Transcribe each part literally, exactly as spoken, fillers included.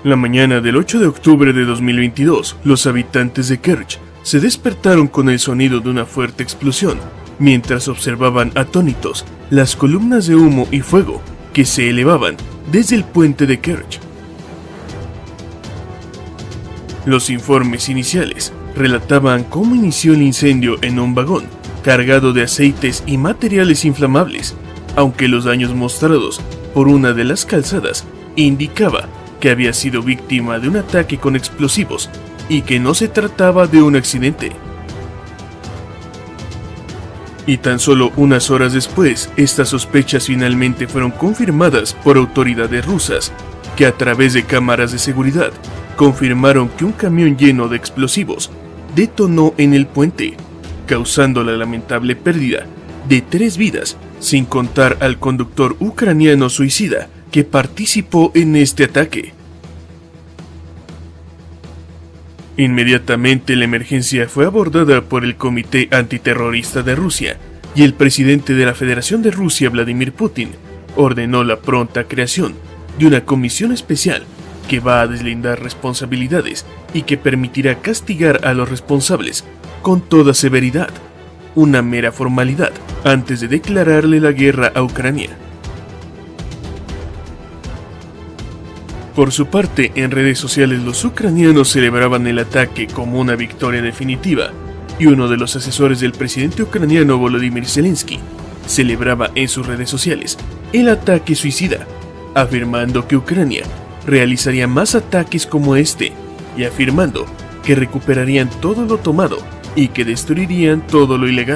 La mañana del ocho de octubre de dos mil veintidós, los habitantes de Kerch se despertaron con el sonido de una fuerte explosión, mientras observaban atónitos las columnas de humo y fuego que se elevaban desde el puente de Kerch. Los informes iniciales relataban cómo inició el incendio en un vagón cargado de aceites y materiales inflamables, aunque los daños mostrados por una de las calzadas indicaba que había sido víctima de un ataque con explosivos y que no se trataba de un accidente. Y tan solo unas horas después, estas sospechas finalmente fueron confirmadas por autoridades rusas, que a través de cámaras de seguridad confirmaron que un camión lleno de explosivos detonó en el puente, causando la lamentable pérdida de tres vidas, sin contar al conductor ucraniano suicida que participó en este ataque. Inmediatamente la emergencia fue abordada por el Comité Antiterrorista de Rusia y el presidente de la Federación de Rusia, Vladimir Putin, ordenó la pronta creación de una comisión especial que va a deslindar responsabilidades y que permitirá castigar a los responsables con toda severidad, una mera formalidad antes de declararle la guerra a Ucrania. Por su parte, en redes sociales los ucranianos celebraban el ataque como una victoria definitiva, y uno de los asesores del presidente ucraniano Volodymyr Zelensky celebraba en sus redes sociales el ataque suicida, afirmando que Ucrania realizaría más ataques como este, y afirmando que recuperarían todo lo tomado y que destruirían todo lo ilegal.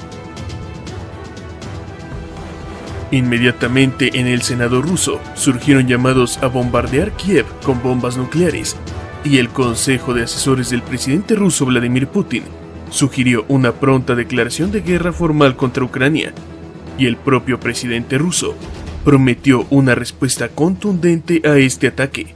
Inmediatamente en el Senado ruso surgieron llamados a bombardear Kiev con bombas nucleares, y el Consejo de Asesores del presidente ruso Vladimir Putin sugirió una pronta declaración de guerra formal contra Ucrania, y el propio presidente ruso prometió una respuesta contundente a este ataque.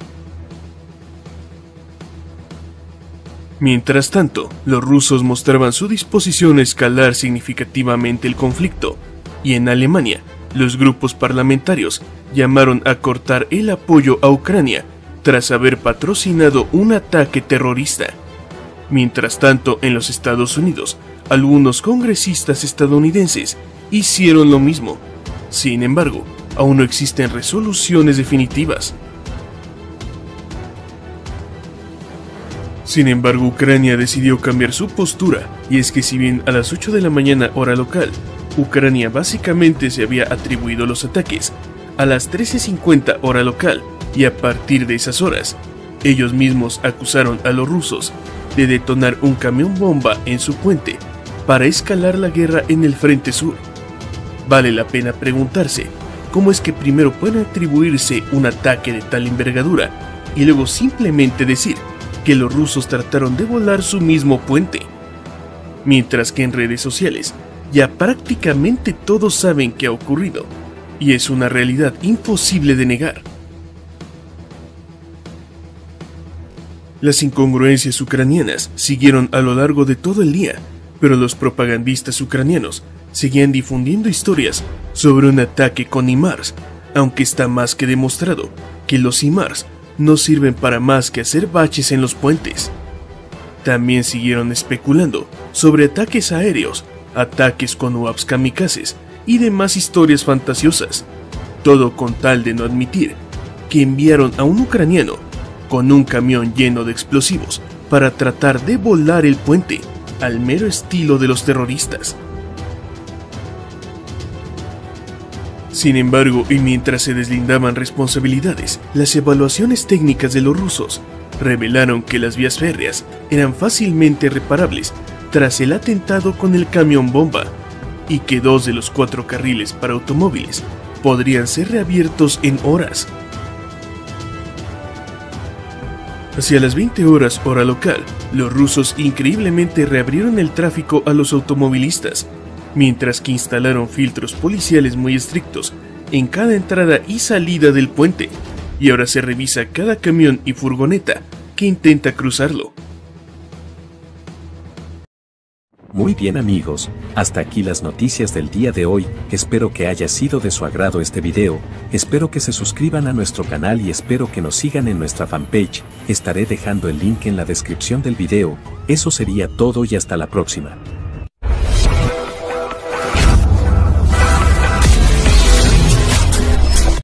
Mientras tanto, los rusos mostraban su disposición a escalar significativamente el conflicto, y en Alemania, los grupos parlamentarios llamaron a cortar el apoyo a Ucrania tras haber patrocinado un ataque terrorista. Mientras tanto, en los Estados Unidos, algunos congresistas estadounidenses hicieron lo mismo. Sin embargo, aún no existen resoluciones definitivas. Sin embargo, Ucrania decidió cambiar su postura, y es que si bien a las ocho de la mañana hora local, Ucrania básicamente se había atribuido los ataques, a las trece cincuenta hora local, y a partir de esas horas, ellos mismos acusaron a los rusos de detonar un camión bomba en su puente para escalar la guerra en el frente sur. Vale la pena preguntarse cómo es que primero pueden atribuirse un ataque de tal envergadura y luego simplemente decir que los rusos trataron de volar su mismo puente, mientras que en redes sociales ya prácticamente todos saben qué ha ocurrido, y es una realidad imposible de negar. Las incongruencias ucranianas siguieron a lo largo de todo el día, pero los propagandistas ucranianos seguían difundiendo historias sobre un ataque con HIMARS, aunque está más que demostrado que los HIMARS no sirven para más que hacer baches en los puentes. También siguieron especulando sobre ataques aéreos, ataques con U A Vs kamikazes y demás historias fantasiosas, todo con tal de no admitir que enviaron a un ucraniano con un camión lleno de explosivos para tratar de volar el puente, al mero estilo de los terroristas. Sin embargo, y mientras se deslindaban responsabilidades, las evaluaciones técnicas de los rusos revelaron que las vías férreas eran fácilmente reparables tras el atentado con el camión bomba, y que dos de los cuatro carriles para automóviles podrían ser reabiertos en horas. Hacia las veinte horas hora local, los rusos increíblemente reabrieron el tráfico a los automovilistas, mientras que instalaron filtros policiales muy estrictos en cada entrada y salida del puente, y ahora se revisa cada camión y furgoneta que intenta cruzarlo. Muy bien amigos, hasta aquí las noticias del día de hoy, espero que haya sido de su agrado este video, espero que se suscriban a nuestro canal y espero que nos sigan en nuestra fanpage, estaré dejando el link en la descripción del video, eso sería todo y hasta la próxima.